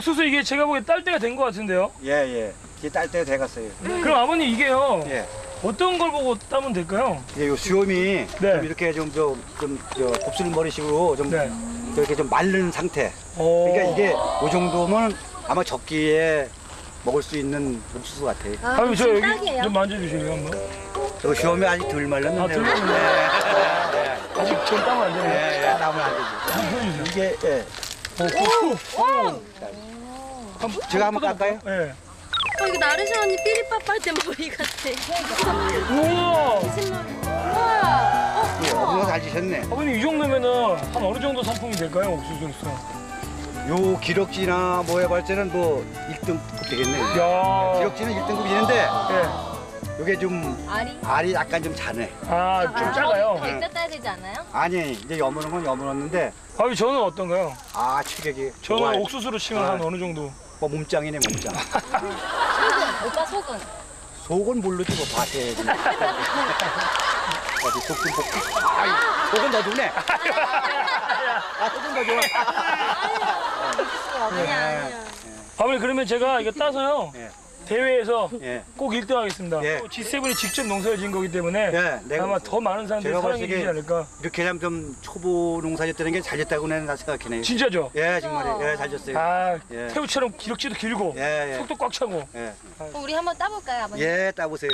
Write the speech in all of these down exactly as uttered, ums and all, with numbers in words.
옥수수 이게 제가 보기에 딸 때가 된 것 같은데요? 예, 예. 이게 딸 때가 돼갔어요. 그럼 아버님 이게요. 예. 어떤 걸 보고 따면 될까요? 예, 요 수염이 네. 좀 이렇게 좀, 좀, 좀, 저, 곱슬머리식으로 좀 네. 이렇게 좀 마른 상태. 오. 그러니까 이게 이 정도면 아마 적기에 먹을 수 있는 옥수수 같아요. 아, 아버님 저 여기 딱이에요? 좀 만져주실래요 한번? 저 수염이 아직 덜 말랐는데. 아, 덜 말랐네. 예, 아직 전 따면 안 예, 되네요. 예, 예, 땀은 안 되죠. 한번 보여주세요. 이게, 예. 오, 오. 제가 한번 깎아요? 네. 어, 이거 나르샤 언니 삐리빠빠 때 머리 같아. 우와. 우와. 예, 어머니가 잘 지셨네. 아버님 이 정도면은 한 어느 정도 상품이 될까요 옥수수로서? 요 기럭지나 뭐 해볼 때는 뭐 일 등급 되겠네. 야. 기럭지는 일 등급이 있는데 예. 요게 좀 알이? 알이 약간 좀 자네. 아, 좀 작아요. 더 있다 따야 되지 않아요? 아니 이제 여무는 건 여무었는데 아버님 저는 어떤가요? 아 체격이 저는 좋아요. 옥수수로 치면 아. 한 어느 정도? 뭐 몸짱이네 몸짱. 속은, 오빠 속은. 속은 모르지 뭐 봐야지. 어디 속 좀 볼게. 아이 속은 더 좋네. 아 속은 더 좋아. 아니야, 아니야. 아버님 그러면 제가 이거 따서요. 예. 대회에서 예. 꼭 일 등 하겠습니다. 예. 지 세븐이 직접 농사를 지은 거기 때문에 예, 내가 아마 더 많은 사람들이 제가 사랑해 봤을 주지 때 않을까. 이렇게 하면 좀 초보 농사졌다는 게 잘 됐다고 나 생각해요. 진짜죠? 예 정말 예, 잘 졌어요. 아, 예. 태우처럼 기럭지도 길고 예, 예. 속도 꽉 차고. 예. 그럼 우리 한번 따볼까요, 아버님? 예 따보세요.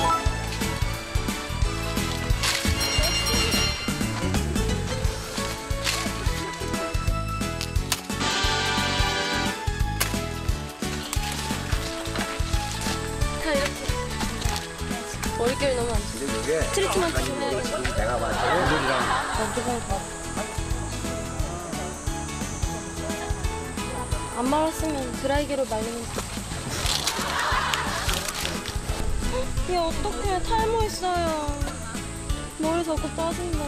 다 이렇게. 머릿결이 너무 안 좋아. 근데 이게 트리트먼트 좀 해야겠네. 내가 봤을 때 오늘이랑 안 말았으면 드라이기로 말리면 좋겠다. 얘 어떡해, 탈모 있어요. 머리 자꾸 빠진다.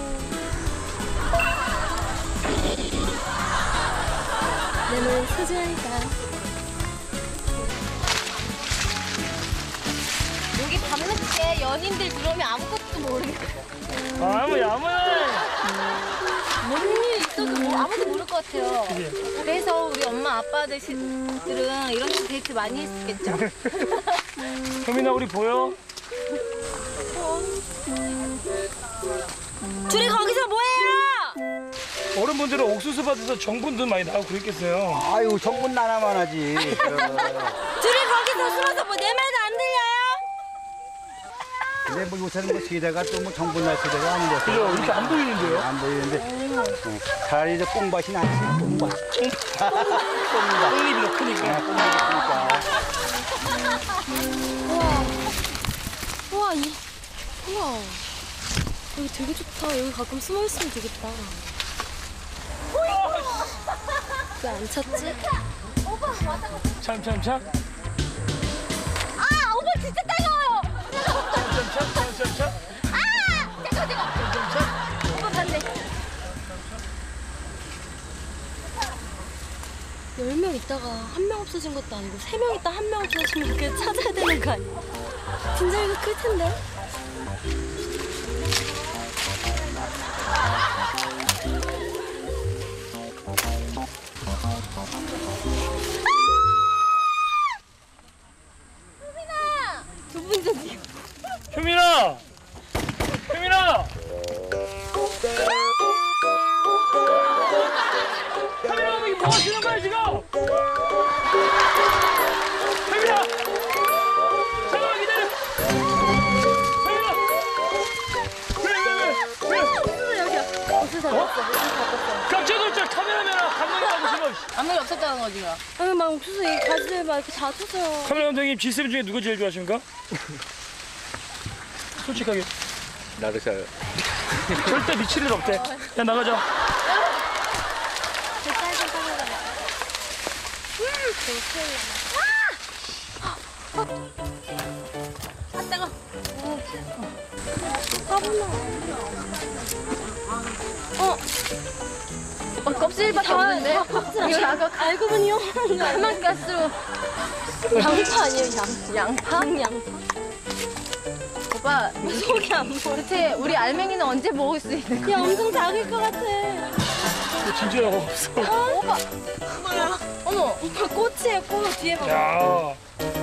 내 머리 소중하니까. 여기 밤늦게 연인들 들어오면 아무것도 모르겠어요. 아무 야무야. 뭔 일 있어도 뭐 아무도 모를 것 같아요. 그래서 우리 엄마 아빠들은 이런 데 데이트 많이 했겠죠? 효민아 우리 보여? 둘이 거기서 뭐해요? 어른분들은 옥수수 밭에서 정분도 많이 나오고 그랬겠어요. 아유 정분 나나만 하지. 둘이 거기서 숨어서 뭐 내 말도 안 들려요? 근데 뭐 요새는 뭐 세대가 또 뭐 정분 날 세대가 아닌 것 같아요. 그죠? 이렇게 안 보이는데요? 안 보이는데 어, 차라리 이제 뽕밭이 낫지 뽕밭. 뽕잎이 더 크니까. 우와. 우와, 이. 우와. 여기 되게 좋다. 여기 가끔 숨어 있으면 되겠다. 왜 안 찾지? 참, 참, 참. 아, 오빠 진짜 따가워요. 참, 참, 참, 참, 참. 아, 잠깐, 잠깐. 오빠 반대. 열 명 있다가 한 명 없어진 것도 아니고 세 명 있다 한 명 없어지면 이렇게 찾아야 되는 거 아니야? 진짜 클 텐데. 두 분 전이요. 효민아! 효민아! 효민아, 여기 뭐 하시는 거야, 지금? 효민아! 잠깐만 기다려! 효민아! 왜, 왜, 왜? 왜? 옥수수 여기야. 옥수수 잡았어. 옥수수 잡았어. 깜짝깜짝 카메라맨아 감독님하고 싶어. 아무 일 없었다는 거지. 아니 막 옥수수 이 가지들 막 이렇게 다 쳤어요. 카메라 감독님 지 세븐 중에 누가 제일 좋아하십니까? 솔직하게. 나르샤요. 절대 미칠 일 없대. 야 나가자. 제 딸좀 따라가. 음, 저거 아! 아, 따가. 까불나. 어. 어, 껍질밖에 없는데? 이거 아까 알고 보니요. 가스. 양파 아니에요, 양. 양파? 양파? 오빠, 속이 안 보여. 대체 우리 알맹이는 언제 먹을 수 있는 거야? 야, 엄청 작을 것 같아. 진짜 없어. 오빠. 뭐야? 어머, 오빠 꽃이에요, 꽃. 뒤에 봐. 야,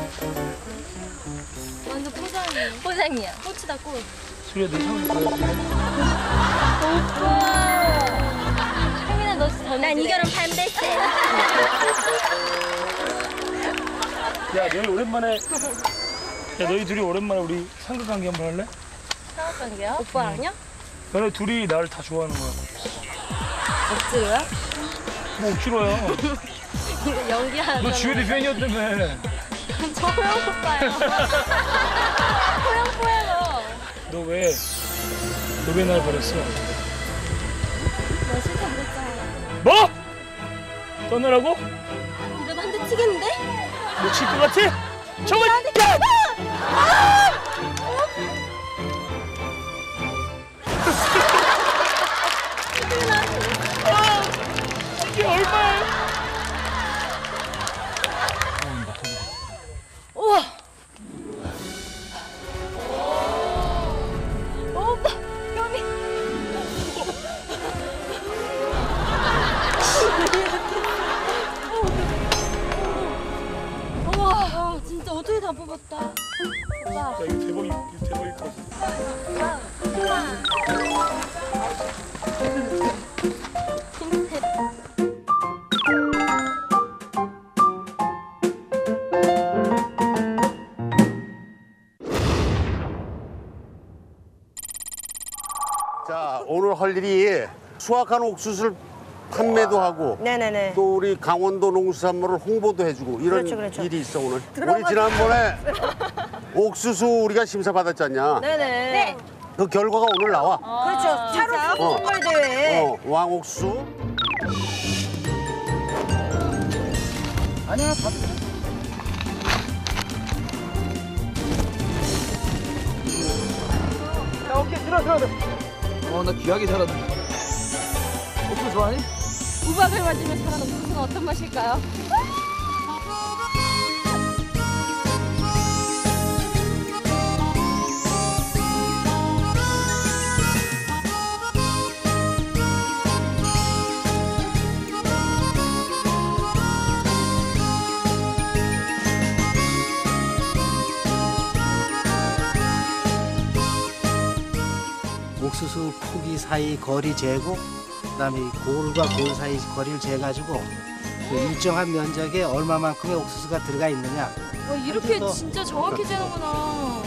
완전 포장이에요. 포장이야. 꽃이다, 꽃. 수리야 내 상을 봐야 오빠. 혜민아, 너 진짜 난 이 결혼 반대세. 돼. 야, 너희 오랜만에. 야, 너희 둘이 오랜만에 우리 삼각관계 한번 할래? 상관관계요? 오빠랑요? 너네 둘이 나를 다 좋아하는 거야. 억지로요? 뭐 억지로야. 이거 연기하는 너 지효리 팬이었다며. 저 호영 오빠예요. 호영 오빠예요. 너 왜? 너 왜 날 버렸어? 나 싫다 그랬잖아. 뭐? 떠나라고? 이러다 한 대 치겠는데? 너 칠 것 같아? 저거 나한테 야! 아, 이게 얼마야? 우와. 오빠, 여기. 우와, 진짜 어떻게 다 뽑았다. 오빠. 야, 이거 대박이, 이거 대박일 것 같아. 자, 오늘 할 일이 수확한 옥수수를 판매도 하고 네네네. 또 우리 강원도 농수산물을 홍보도 해주고 이런 그렇죠, 그렇죠. 일이 있어 오늘. 우리 지난번에 옥수수 우리가 심사 받았지 않냐? 네네. 네. 그 결과가 오늘 나와. 그렇죠. 차로 어. 선발 대회. 어, 왕옥수. 아니야, 다 어, 나 귀하게 자랐는데. 옥수수 좋아하니? 우박을 맞으며 자란 옥수수는 어떤 맛일까요? 옥수수 포기 사이 거리 재고, 그다음에 이 골과 골 사이 거리를 재가지고 그 일정한 면적에 얼마만큼의 옥수수가 들어가 있느냐. 와, 이렇게 또- 진짜 정확히 재는구나.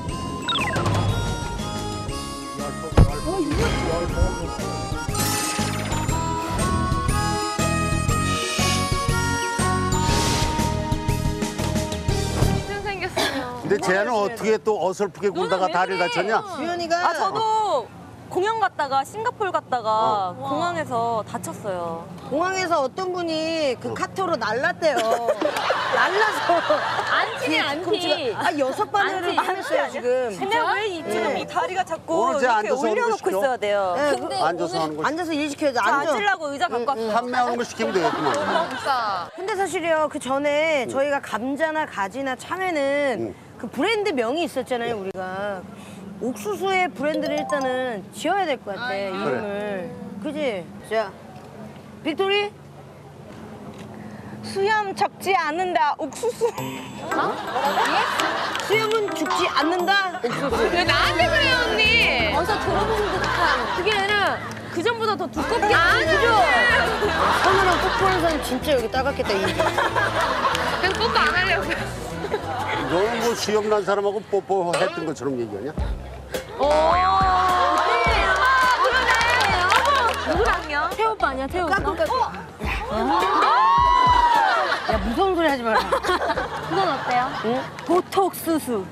근데 쟤는 어떻게 또 어설프게 굴다가 다리를 다쳤냐? 유연이가 아 저도 공연 갔다가 싱가포르 갔다가 어. 공항에서 다쳤어요. 공항에서 어떤 분이 그 카트로 날랐대요. 날라서. 안티네, 안티. 아, 여섯 바늘을 안티. 했어요, 지금. 근데 왜 이, 지금 이 다리가 자꾸 오늘 쟤 이렇게 앉아서 하는 거 올려놓고 시켜? 있어야 돼요. 네, 근데 앉아서 오늘 하는 거. 앉아서 일 시켜야지. 저 앉아. 앉으려고 의자 갖고 왔어요. 판매하는 거 시키면 되겠구만. 오빠. 근데 사실요, 그 전에 저희가 감자나 가지나 참외는 그 브랜드 명이 있었잖아요, 우리가. 옥수수의 브랜드를 일단은 지어야 될 것 같아, 이름을. 그지? 자, 빅토리? 수염 적지 않는다 옥수수. 수염은 죽지 않는다? 옥수수. 왜 나한테 그래요, 언니? 어서 들어본 듯한. 그게 아니라 그 전보다 더 두껍게. 아니죠. 손으로 뽀뽀하는 사람 진짜 여기 따갑겠다, 이. 그냥 뽀뽀 안 하려고. 너는 뭐 수염 난 사람하고 뽀뽀했던 것처럼 얘기하냐? 오. 아, 그러네. 누구랑요? 태호 오빠 아니야, 태호 오빠? 야, 무서운 소리 하지 마라. 그건 어때요? 보톡수수.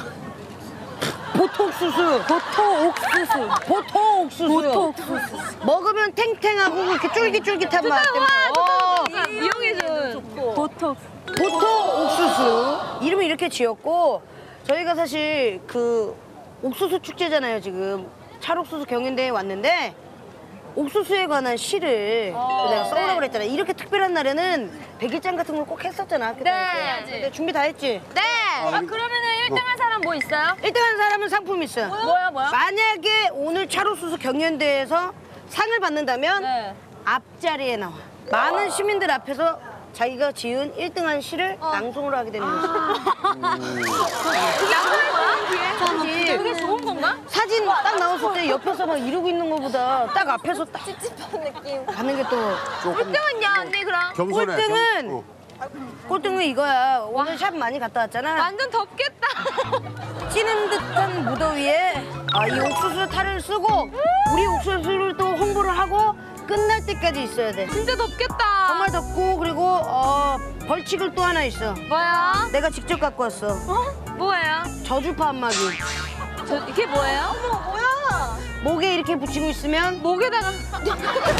보톡수수. 보톡옥수수. 보톡옥수수. 보톡옥수수. 먹으면 탱탱하고 그렇게 쫄깃쫄깃한 맛 때문에. 어. 이용해준 보톡. 보톡옥수수. 이름을 이렇게 지었고, 저희가 사실 그 옥수수 축제잖아요, 지금. 찰옥수수 경연대회에 왔는데, 옥수수에 관한 시를 내가 써오라고 그랬잖아. 이렇게 특별한 날에는 백일장 같은 걸 꼭 했었잖아. 학교 다닐 때. 해야지. 근데 준비 다 했지? 네. 아, 그러면은 일 등 한 사람 뭐 있어요? 일 등 한 사람은 상품 있어요. 뭐야, 뭐야? 만약에 오늘 찰옥수수 경연대회에서 상을 받는다면 네. 앞자리에 나와. 많은 시민들 앞에서 자기가 지은 일 등한 시를 낭송을 하게 되는 거지. 사진. 그게 좋은 건가? 사진 딱 나왔을 때 옆에서 막 이러고 있는 것보다 딱 앞에서 딱 찝찝한 느낌. 가는 게 또. 꼴등은요, 언니 그럼? 겸손해. 꼴등은 겸- 어. 꼴등은 이거야. 오늘 샵 많이 갔다 왔잖아. 완전 덥겠다. 찌는 듯한 무더위에 아, 이 옥수수 탈을 쓰고 우리 옥수수를 또 홍보를 하고 끝날 때까지 있어야 돼. 진짜 덥겠다. 정말 덥고 그리고 어, 벌칙을 또 하나 있어. 뭐야? 내가 직접 갖고 왔어. 어? 뭐예요? 저주파 안마기. 저, 이게 뭐예요? 어머, 뭐야? 목에 이렇게 붙이고 있으면 목에다가. 언니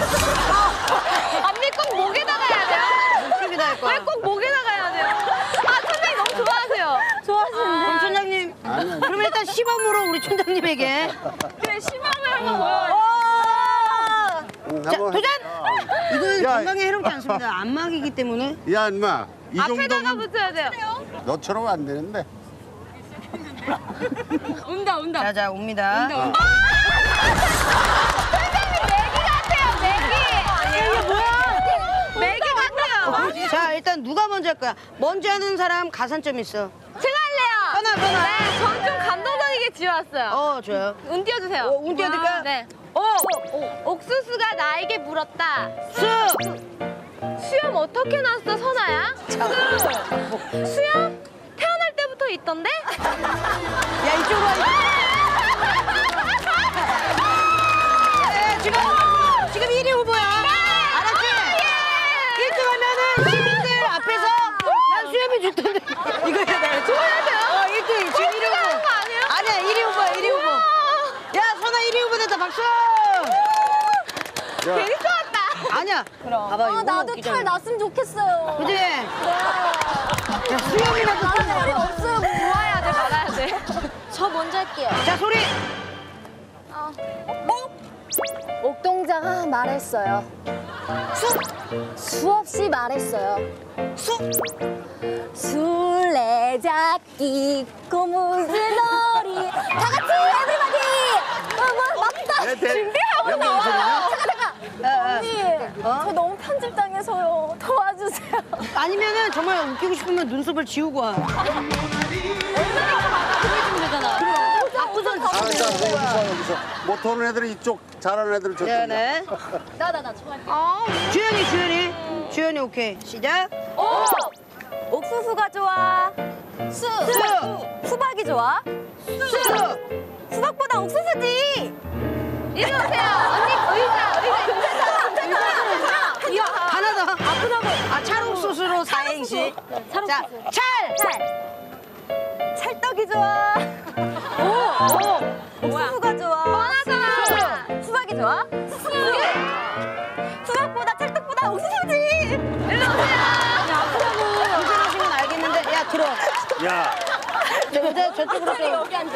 꼭 목에다가 해야 돼요? 목쪽에다 할 거야. 왜 꼭 목에다가 해야 돼요? 아, 천장이 너무 좋아하세요. 좋아하시는데. 그럼 촌장님. 그러면 일단 시범으로 우리 촌장님에게. 그래, 시범을 한번 보여요. 응, 자, 한번 도전! 이건 야, 건강에 해롭지 않습니다. 안마기이기 때문에. 야, 인마. 이 앞에다가 정도면 붙여야 돼요. 너처럼 안 되는데. 온다, 온다. 자, 자, 옵니다. 온다. 선생님, 메기 같아요, 메기. 이게 뭐야? 메기 같아요. 자, 일단 누가 먼저 할 거야? 먼저 하는 사람 가산점 있어. 제가 할래요. 떠나, 떠나. 네, 전 좀 감동적이게 지어왔어요. 어, 좋아요. 운 띄워주세요. 어, 운 띄워드릴까요? 네. 오! 옥수수가 나에게 물었다. 수! 수염 어떻게 났어, 선아야? 수! 수염? 태어날 때부터 있던데? 야, 이쪽으로 와. 야, 지금, 지금 일 위 후보야. 알았지? 일 등 하면은 시민들 앞에서 난 수염이 좋던데. 이거 해야 돼. 좋아야 돼요? 어, 일 등. 지금 일 위 후보. 하는 거 아니에요? 아니야, 일 위 후보야, 일 위 후보. 야, 선아 일 위 후보 됐다. 박수! 괜히 좋았다. 아니야. 그럼. 봐봐, 이거 나도 탈 났으면 좋겠어요. 그지? 야, 수염이라도 좀 탈이 없어요. 모아야 돼, 말아야 돼. 저 먼저 할게요. 자, 소리! 옥동자가 말했어요. 수! 수없이 말했어요. 수! 술래잡기 고무줄놀이 다 같이 에브리바디! 뭐, 뭐, 맞다! 내 대- 준비하고 야, 무슨 소리냐? 나와요! 잠깐 잠깐! 어, 어. 언니 저 너무 편집당해서요. 도와주세요. 아니면은 정말 웃기고 싶으면 눈썹을 지우고 와. 아, 자, 여기서, 여기서. 못하는 애들은 이쪽, 잘하는 애들은 저쪽. 네. 나 나 나 좋아해. 주연이, 주연이. 주연이 오케이. 시작. 오! 옥수수가 좋아. 수! 수! 수박이 좋아. 수! 수박보다 옥수수지. 이리 오세요. 언니, 의자, 의자. 이거 하나 더. 아프다고. 아, 찰옥수수로 사행시. 자, 찰! 찰. 찰떡이 좋아. 오! 옥수수가 좋아. 뻔하잖아. 수박이 좋아. 수박. 수박보다 찰떡보다 옥수수지. 일로 오세요. 고생하시면 알겠는데. 야, 들어. 야, 저, 저, 저쪽으로 좀. 여기 앉아.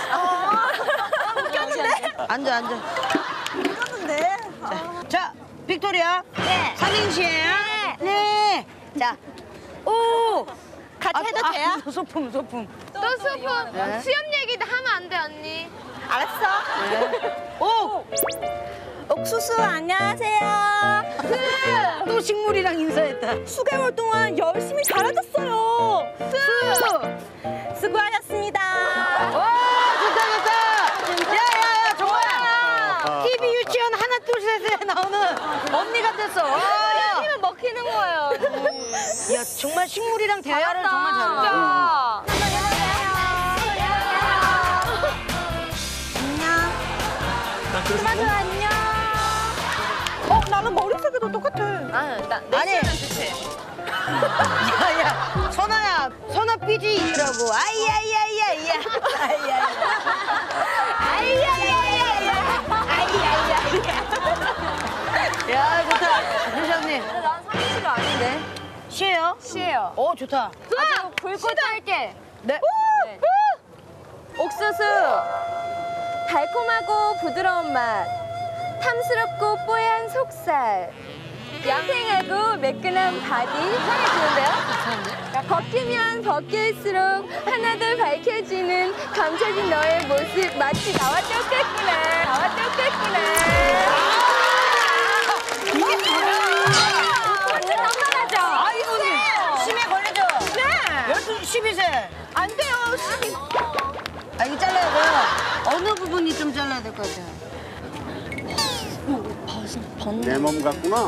앉아, 앉아. 웃겼는데. 자, 빅토리아. 네. 삼행시예요. 네. 자, 오. 같이 해도 돼요? 아, 소품, 소품. 또 수업, 네. 수염 얘기도 하면 안 돼, 언니. 알았어. 오. 옥수수 안녕하세요. 또 식물이랑 인사했다. 수개월 동안 열심히 자라줬어요. 수. 수고하셨습니다. 와, 좋다, 좋다. 야, 야, 야, 정말. 티비 유치원 하나, 둘, 셋에 나오는 언니가 됐어. 와. 수염이면 먹히는 거예요. 야, 정말 식물이랑 대화를 정말 잘한다. 그만둬, 안녕. 어, 나는 머리색이도 똑같아. 아, 나, 아니. 야, 야, 선아야, 선아 삐지 있더라고. 아이야이야이야, 아이야이야. 아이야이야이야. 아이야이야이야. 야, 좋다. 회장님. 난 삼행시가 아닌데. 시예요? 시예요. 오, 좋다. 아주 불꽃 할게. 네. 옥수수. 달콤하고 부드러운 맛. 탐스럽고 뽀얀 속살. 얌생하고 매끈한 바디. 향이 좋은데요? 벗기면 벗길수록 하나둘 밝혀지는 감춰진 너의 모습. 마치 나와 똑같구나. 나와 똑같구나. 이게 좀 잘라야 될 것 같아요. 내 몸 같구나.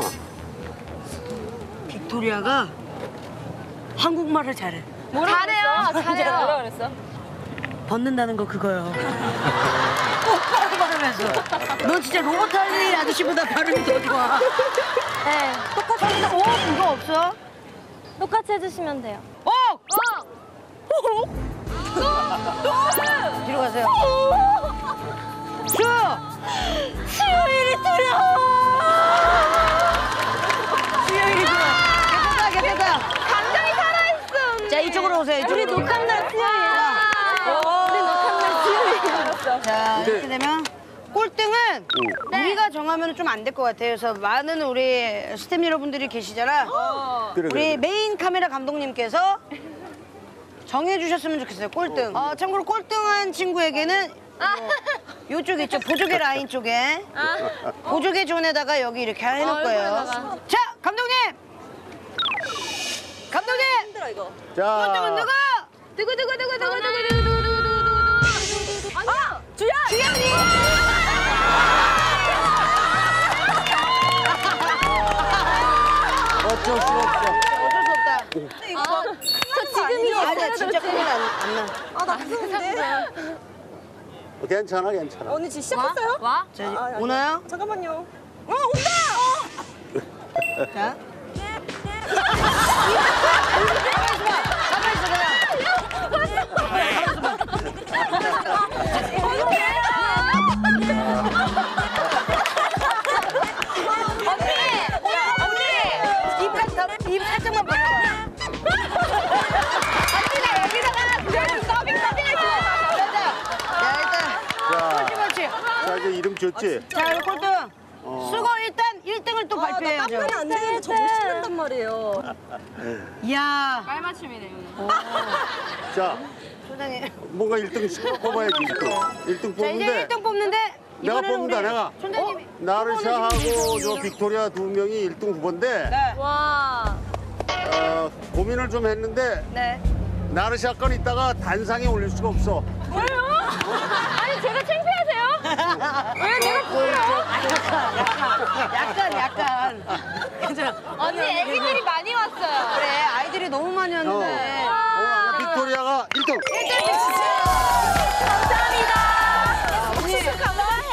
빅토리아가 한국말을 잘해. 잘해요. 잘해요. 뭐라 그랬어? 벗는다는 거 그거요. 똑바로 발음해서. 너 진짜 로버트 할리 아저씨보다 발음이 더 좋아. 네. 똑같이 오 그거 없어? 똑같이 해주시면 돼요. 어! 뒤로 가세요. 수! 수요 이리 들어. 수요 이리 들어. 개패다 개패다. 감정이 살아있어. 자 이쪽으로 오세요. 이쪽으로. 우리 녹화한 날 수요일. 우리 녹화한 날 수요일. 자 이렇게 되면 꼴등은 우리가 정하면 좀 안 될 것 같아요. 그래서 많은 우리 스태프 여러분들이 계시잖아. 그래, 우리 그래. 메인 카메라 감독님께서 정해주셨으면 좋겠어요. 꼴등. 어, 참고로 꼴등한 친구에게는 요, 요쪽 있죠. 보조개 라인 쪽에 보조개 존에다가 여기 이렇게 해놓을 거예요. 자 감독님. 감독님. 힘들어 이거. 자, 꼴등은 누구? 두구 두구 두구 두구 두구 두구 두구 두구 두구. 아니야. 주연. 주연이. 어쩔 수가 없어. 어쩔 수 없다. 이거 저 지금이 아니야 진짜 큰일 안, 안 나. 아, 나 무서운데. 어, 괜찮아, 괜찮아. 언니 지금 시작했어요? 와. 자, 아, 아니, 오나요? 잠깐만요. 어, 온다! 자. 가만히 있어, 언니! 입, 가- 입 살짝만 벌려. 언니가 여기다가 그냥 서빙 서빙해줘. 자, 일단. 자, 옳지, 옳지. 자 이제 이름 줬지? 자, 이거 꼴등. 어. 수고 일단 일 등을 또 아, 나 발표해야죠. 땀나면 안 되는데 저 못 신는단 말이에요. 이야. 깔맞춤이네요. 자, 소장님. 뭔가 일 등 뽑아야지, 일 등. 일 등 자, 이제 뽑는데 일 등 뽑는데. 내가 이번에는 뽑는다, 우리 내가. 촌장님이. 나르샤하고 저 빅토리아 두 명이 일 등 후보인데 네. 와. 어, 고민을 좀 했는데 네. 나르샤 건 있다가 단상에 올릴 수가 없어. 아니 제가 창피하세요? 왜 내가 보여? 약간, 약간. 괜찮아. 언니 애기들이 많이 왔어요. 그래, 아이들이 너무 많이 어. 왔는데. 오늘 빅토리아가 일 등. 감사합니다. 언니, 감사해.